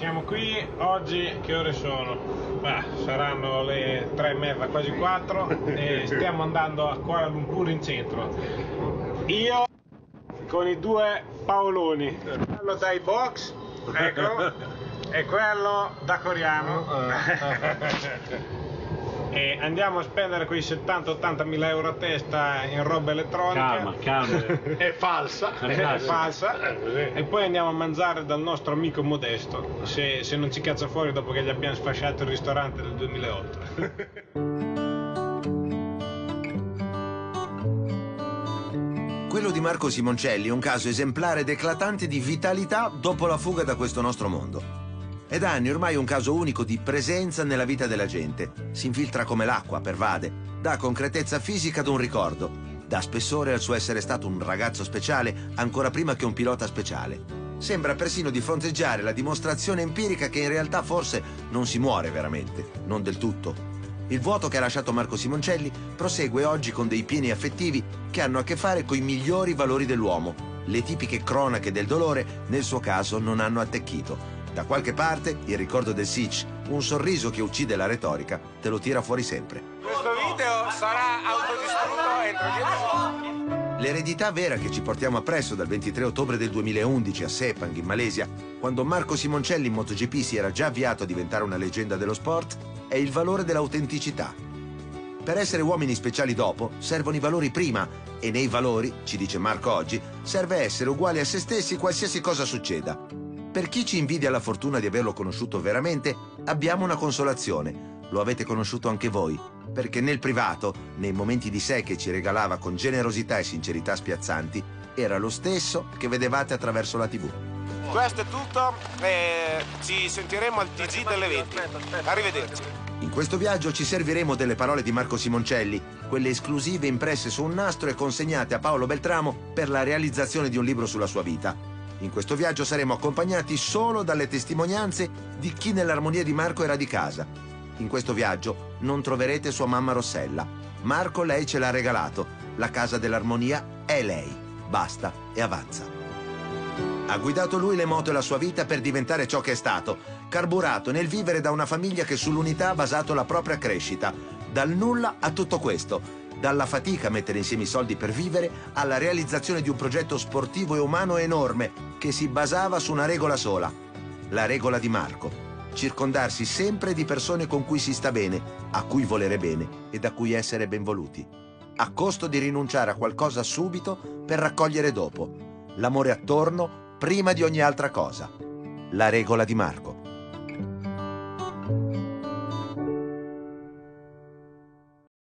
Siamo qui oggi, che ore sono? Saranno le 3:30, quasi 4 e stiamo andando a Kuala Lumpur in centro. Io con i due Paoloni, quello dai box, ecco, e quello da coreano. E andiamo a spendere quei 70-80 mila euro a testa in roba elettronica. Calma. È falsa. È falsa. E poi andiamo a mangiare dal nostro amico Modesto, se non ci caccia fuori dopo che gli abbiamo sfasciato il ristorante del 2008. Quello di Marco Simoncelli è un caso esemplare ed eclatante di vitalità dopo la fuga da questo nostro mondo. È da anni ormai un caso unico di presenza nella vita della gente. Si infiltra come l'acqua, pervade, dà concretezza fisica ad un ricordo, dà spessore al suo essere stato un ragazzo speciale ancora prima che un pilota speciale. Sembra persino di fronteggiare la dimostrazione empirica che in realtà forse non si muore veramente, non del tutto. Il vuoto che ha lasciato Marco Simoncelli prosegue oggi con dei pieni affettivi che hanno a che fare coi migliori valori dell'uomo. Le tipiche cronache del dolore, nel suo caso, non hanno attecchito. Da qualche parte, il ricordo del Sich, un sorriso che uccide la retorica, te lo tira fuori sempre. Questo video sarà autodistrutto entro 10 minuti. L'eredità vera che ci portiamo appresso dal 23 ottobre del 2011 a Sepang, in Malesia, quando Marco Simoncelli in MotoGP si era già avviato a diventare una leggenda dello sport, è il valore dell'autenticità. Per essere uomini speciali dopo, servono i valori prima, e nei valori, ci dice Marco oggi, serve essere uguali a se stessi qualsiasi cosa succeda. Per chi ci invidia la fortuna di averlo conosciuto veramente, abbiamo una consolazione. Lo avete conosciuto anche voi, perché nel privato, nei momenti di sé che ci regalava con generosità e sincerità spiazzanti, era lo stesso che vedevate attraverso la TV. Questo è tutto, ci sentiremo al TG delle 20. Arrivederci. In questo viaggio ci serviremo delle parole di Marco Simoncelli, quelle esclusive impresse su un nastro e consegnate a Paolo Beltramo per la realizzazione di un libro sulla sua vita. In questo viaggio saremo accompagnati solo dalle testimonianze di chi nell'armonia di Marco era di casa. In questo viaggio non troverete sua mamma Rossella. Marco lei ce l'ha regalato. La casa dell'armonia è lei. Basta e avanza. Ha guidato lui le moto e la sua vita per diventare ciò che è stato, carburato nel vivere da una famiglia che sull'unità ha basato la propria crescita. Dal nulla a tutto questo. Dalla fatica a mettere insieme i soldi per vivere alla realizzazione di un progetto sportivo e umano enorme che si basava su una regola sola, la regola di Marco: circondarsi sempre di persone con cui si sta bene, a cui volere bene e da cui essere benvoluti, a costo di rinunciare a qualcosa subito per raccogliere dopo. L'amore attorno prima di ogni altra cosa. La regola di Marco.